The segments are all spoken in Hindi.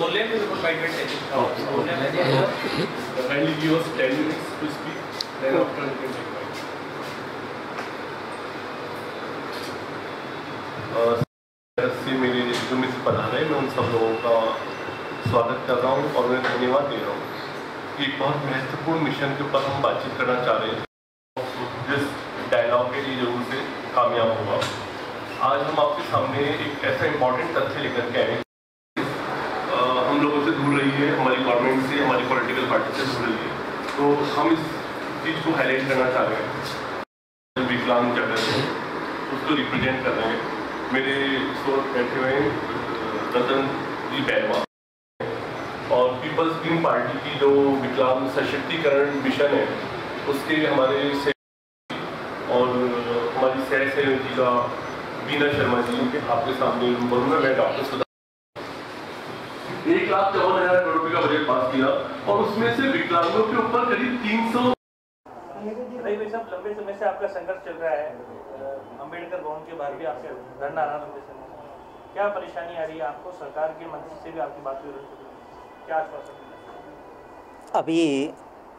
Only the private taking. Kindly give us 10 minutes to speak. Then after you can take mic. से मेरे जो मित्र प्रधान है, मैं उन सब लोगों का स्वागत कर रहा हूँ और उन्हें धन्यवाद दे रहा हूँ। एक बहुत महत्वपूर्ण मिशन के ऊपर हम बातचीत करना चाह रहे हैं, जिस डायलॉग के लिए जरूर से कामयाब होगा। आज हम आपके सामने एक ऐसा इम्पोर्टेंट तथ्य लेकर के आए, हम लोगों से दूर रही है, हमारी गवर्नमेंट से, हमारी पॉलिटिकल पार्टी से दूर रही है, तो हम इस चीज़ को हाईलाइट करना चाह रहे हैं। विकलांग जगत है, उसको रिप्रेजेंट कर रहे हैं। मेरे सोच बैठे हुए रतन जी बैरवा और पीपल्स ग्रीन पार्टी की जो विकलांग सशक्तिकरण मिशन है, उसके हमारे और हमारी सह सहयोगिका बीना शर्मा जी के आपके सामने रूबरू में मैं डॉक्टर सुधा 1,54,000 करोड़ रुपए का बजट पास किया और उसमें से विकलांगों के ऊपर करीब 300। लंबे समय से आपका संघर्ष चल रहा है, अंबेडकर भवन के बाहर भी आपके धरना रहा लंबे समय से, क्या परेशानी आ रही है आपको? सरकार के मंत्री से भी आपकी बात हुई, क्या आश्वासन? अभी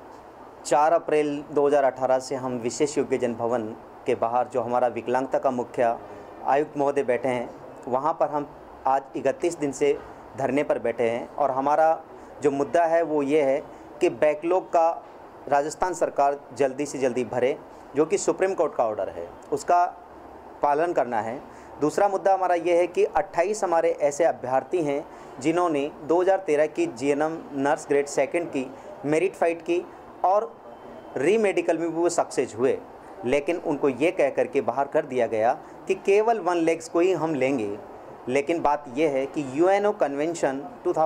4 अप्रैल 2018 से हम विशेष योग्यजन भवन के बाहर, जो हमारा विकलांगता का मुख्य आयुक्त महोदय बैठे हैं, वहाँ पर हम आज 31 दिन से धरने पर बैठे हैं। और हमारा जो मुद्दा है वो ये है कि बैकलॉग का राजस्थान सरकार जल्दी से जल्दी भरे, जो कि सुप्रीम कोर्ट का ऑर्डर है, उसका पालन करना है। दूसरा मुद्दा हमारा ये है कि 28 हमारे ऐसे अभ्यर्थी हैं जिन्होंने 2013 की जीएनएम नर्स ग्रेड 2 की मेरिट फाइट की और री मेडिकल में भी वो सक्सेस हुए, लेकिन उनको ये कह करके बाहर कर दिया गया कि केवल 1 लेग्स को ही हम लेंगे। लेकिन बात यह है कि यूएनओ कन्वेंशन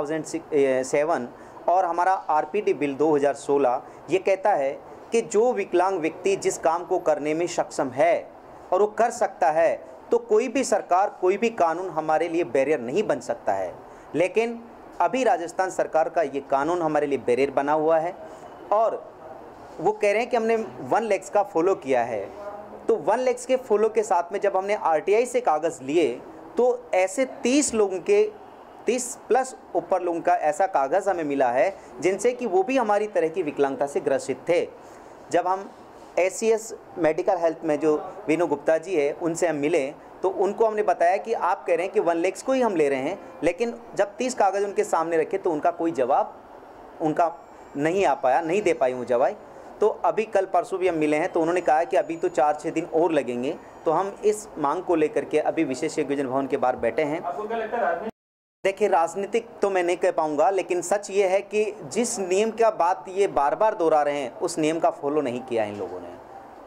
2007 और हमारा आरपीडी बिल 2016 ये कहता है कि जो विकलांग व्यक्ति जिस काम को करने में सक्षम है और वो कर सकता है, तो कोई भी सरकार, कोई भी कानून हमारे लिए बैरियर नहीं बन सकता है। लेकिन अभी राजस्थान सरकार का ये कानून हमारे लिए बैरियर बना हुआ है और वो कह रहे हैं कि हमने 1 लेग्स का फॉलो किया है। तो 1 लेग्स के फॉलो के साथ में जब हमने आरटीआई से कागज़ लिए, तो ऐसे 30 लोगों के 30+ ऊपर लोगों का ऐसा कागज़ हमें मिला है जिनसे कि वो भी हमारी तरह की विकलांगता से ग्रसित थे। जब हम एसीएस मेडिकल हेल्थ में जो विनू गुप्ता जी है, उनसे हम मिले, तो उनको हमने बताया कि आप कह रहे हैं कि 1 लेग्स को ही हम ले रहे हैं, लेकिन जब 30 कागज़ उनके सामने रखे तो उनका कोई जवाब उनका नहीं आ पाया, नहीं दे पाई वो जवाब। तो अभी कल परसों भी हम मिले हैं, तो उन्होंने कहा कि अभी तो 4-6 दिन और लगेंगे। तो हम इस मांग को लेकर के अभी विशेष योग्यजन भवन के बाहर बैठे हैं। आपको क्या लगता है? देखिए, राजनीतिक तो मैं नहीं कह पाऊंगा, लेकिन सच ये है कि जिस नियम का बात ये बार बार दोहरा रहे हैं, उस नियम का फॉलो नहीं किया इन लोगों ने।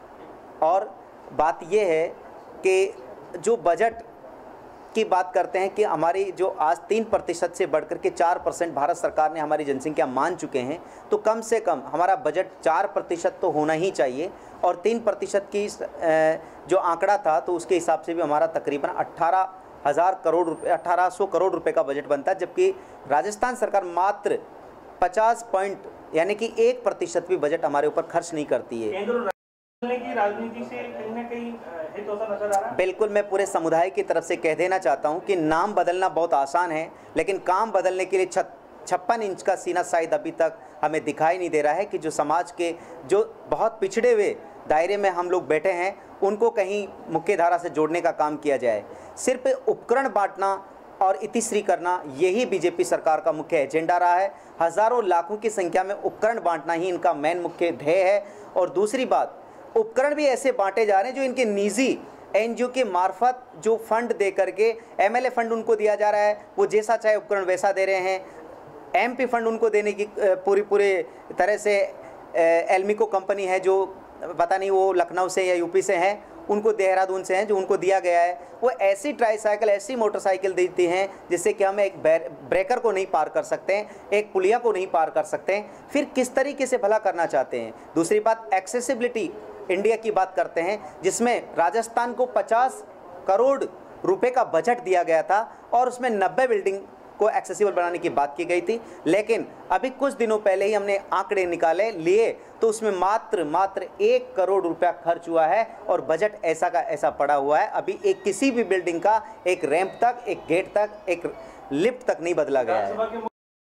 और बात ये है कि जो बजट की बात करते हैं कि हमारी जो आज 3% से बढ़कर के 4% भारत सरकार ने हमारी जनसंख्या मान चुके हैं, तो कम से कम हमारा बजट 4% तो होना ही चाहिए। और 3% की जो आंकड़ा था, तो उसके हिसाब से भी हमारा तकरीबन 18,000 करोड़ रुपये, 1800 करोड़ रुपए का बजट बनता है, जबकि राजस्थान सरकार मात्र 50 पॉइंट यानी कि 1% भी बजट हमारे ऊपर खर्च नहीं करती है। की राजनीति से कहीं ना कहीं हित होता नजर आ रहा है। बिल्कुल, मैं पूरे समुदाय की तरफ से कह देना चाहता हूं कि नाम बदलना बहुत आसान है, लेकिन काम बदलने के लिए 56 इंच का सीना शायद अभी तक हमें दिखाई नहीं दे रहा है कि जो समाज के जो बहुत पिछड़े हुए दायरे में हम लोग बैठे हैं, उनको कहीं मुख्य धारा से जोड़ने का काम किया जाए। सिर्फ उपकरण बांटना और इतिश्री करना, यही बीजेपी सरकार का मुख्य एजेंडा रहा है। हज़ारों लाखों की संख्या में उपकरण बांटना ही इनका मेन मुख्य ध्येय है। और दूसरी बात, उपकरण भी ऐसे बांटे जा रहे हैं जो इनके निजी एनजीओ के मार्फत जो फंड दे करके, एमएलए फंड उनको दिया जा रहा है, वो जैसा चाहे उपकरण वैसा दे रहे हैं। एमपी फंड उनको देने की पूरे तरह से एल्मिको कंपनी है, जो पता नहीं वो लखनऊ से या यूपी से हैं, उनको देहरादून से हैं, जो उनको दिया गया है, वो ऐसी ट्राईसाइकिल, ऐसी मोटरसाइकिल देती हैं जिससे कि हम एक ब्रेकर को नहीं पार कर सकते हैं, एक पुलिया को नहीं पार कर सकते हैं। फिर किस तरीके से भला करना चाहते हैं? दूसरी बात, एक्सेसिबिलिटी इंडिया की बात करते हैं, जिसमें राजस्थान को 50 करोड़ रुपए का बजट दिया गया था और उसमें 90 बिल्डिंग को एक्सेसिबल बनाने की बात की गई थी। लेकिन अभी कुछ दिनों पहले ही हमने आंकड़े निकाले लिए, तो उसमें मात्र 1 करोड़ रुपया खर्च हुआ है और बजट ऐसा का ऐसा पड़ा हुआ है। अभी एक किसी भी बिल्डिंग का एक रैंप तक, एक गेट तक, एक लिफ्ट तक नहीं बदला गया है।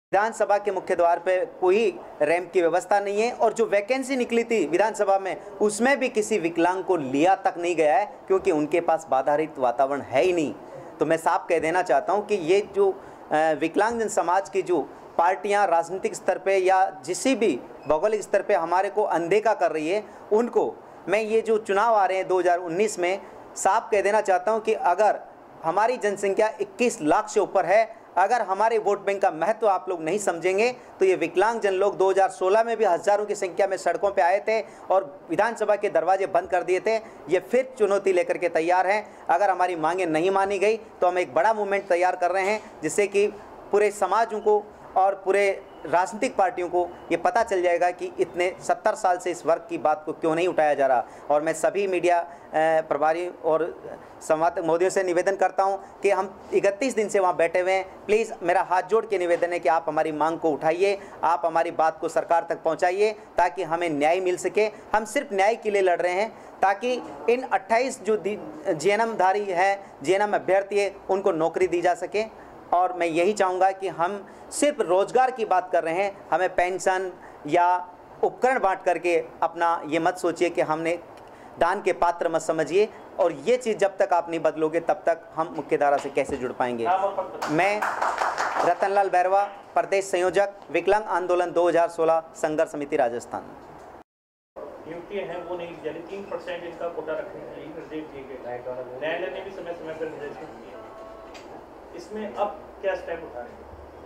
विधानसभा के मुख्य द्वार पे कोई रैंप की व्यवस्था नहीं है, और जो वैकेंसी निकली थी विधानसभा में उसमें भी किसी विकलांग को लिया तक नहीं गया है, क्योंकि उनके पास बाधा रहित वातावरण है ही नहीं। तो मैं साफ कह देना चाहता हूं कि ये जो विकलांगजन समाज की जो पार्टियां राजनीतिक स्तर पे या किसी भी भौगोलिक स्तर पे हमारे को अनदेखा कर रही है, उनको मैं ये जो चुनाव आ रहे हैं 2019 में साफ कह देना चाहता हूं कि अगर हमारी जनसंख्या 21 लाख से ऊपर है, अगर हमारे वोट बैंक का महत्व आप लोग नहीं समझेंगे तो ये विकलांगजन लोग 2016 में भी हज़ारों की संख्या में सड़कों पे आए थे और विधानसभा के दरवाजे बंद कर दिए थे। ये फिर चुनौती लेकर के तैयार हैं। अगर हमारी मांगें नहीं मानी गई तो हम एक बड़ा मूवमेंट तैयार कर रहे हैं, जिससे कि पूरे समाजों को और पूरे राजनीतिक पार्टियों को ये पता चल जाएगा कि इतने 70 साल से इस वर्ग की बात को क्यों नहीं उठाया जा रहा। और मैं सभी मीडिया प्रभारी और संवाददाता मोदियों से निवेदन करता हूं कि हम 31 दिन से वहां बैठे हुए हैं, प्लीज़ मेरा हाथ जोड़ के निवेदन है कि आप हमारी मांग को उठाइए, आप हमारी बात को सरकार तक पहुंचाइए ताकि हमें न्याय मिल सके। हम सिर्फ न्याय के लिए लड़ रहे हैं ताकि इन 28 जो जीएनएम धारी है, जीएनएम अभ्यर्थी है, उनको नौकरी दी जा सके। और मैं यही चाहूँगा कि हम सिर्फ रोज़गार की बात कर रहे हैं, हमें पेंशन या उपकरण बांट करके अपना ये मत सोचिए कि हमने दान के पात्र मत समझिए। और ये चीज़ जब तक आप नहीं बदलोगे तब तक हम मुख्यधारा से कैसे जुड़ पाएंगे। मैं रतनलाल बैरवा, प्रदेश संयोजक, विकलांग आंदोलन 2016 संघर्ष समिति राजस्थान। नियुक्तियां हैं वो नहीं, यानी 3% इनका कोटा रखने के लिए निर्देश दिए गए। न्यायालय ने भी समय समय पर निर्देश दिए। इसमें अब क्या स्टेप उठा रहे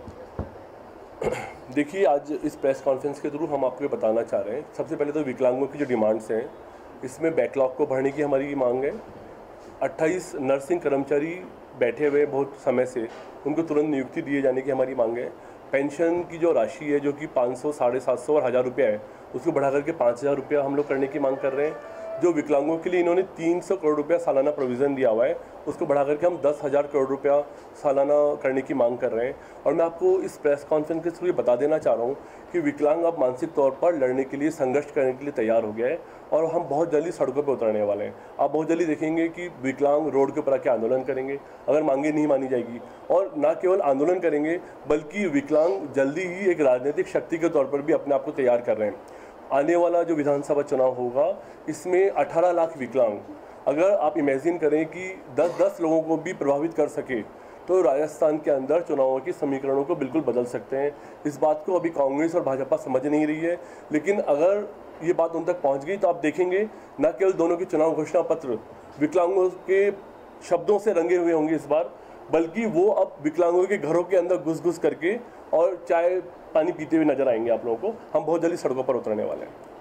हैं? देखिए, आज इस प्रेस कॉन्फ्रेंस के थ्रू हम आपको बताना चाह रहे हैं, सबसे पहले तो विकलांगों की जो डिमांड्स हैं, इसमें बैकलॉग को भरने की हमारी मांग है। 28 नर्सिंग कर्मचारी बैठे हुए बहुत समय से, उनको तुरंत नियुक्ति दिए जाने की हमारी मांग है। पेंशन की जो राशि है, जो कि 500, 750 और 1000 रुपया है, उसको बढ़ा करके 5000 रुपया हम लोग करने की मांग कर रहे हैं। जो विकलांगों के लिए इन्होंने 300 करोड़ रुपया सालाना प्रोविज़न दिया हुआ है, उसको बढ़ा करके हम 10,000 करोड़ रुपया सालाना करने की मांग कर रहे हैं। और मैं आपको इस प्रेस कॉन्फ्रेंस के थ्रू ये बता देना चाह रहा हूँ कि विकलांग अब मानसिक तौर पर लड़ने के लिए, संघर्ष करने के लिए तैयार हो गया है और हम बहुत जल्दी सड़कों पर उतरने वाले हैं। आप बहुत जल्दी देखेंगे कि विकलांग रोड के ऊपर आके आंदोलन करेंगे अगर मांगे नहीं मानी जाएगी। और न केवल आंदोलन करेंगे बल्कि विकलांग जल्दी ही एक राजनीतिक शक्ति के तौर पर भी अपने आप को तैयार कर रहे हैं। आने वाला जो विधानसभा चुनाव होगा, इसमें 18 लाख विकलांग, अगर आप इमेजिन करें कि 10-10 लोगों को भी प्रभावित कर सके तो राजस्थान के अंदर चुनावों के समीकरणों को बिल्कुल बदल सकते हैं। इस बात को अभी कांग्रेस और भाजपा समझ नहीं रही है, लेकिन अगर ये बात उन तक पहुंच गई तो आप देखेंगे न केवल दोनों के चुनाव घोषणा पत्र विकलांगों के शब्दों से रंगे हुए होंगे इस बार, बल्कि वो अब विकलांगों के घरों के अंदर घुस करके और चाय पानी पीते हुए नजर आएंगे आप लोगों को। हम बहुत जल्दी सड़कों पर उतरने वाले हैं।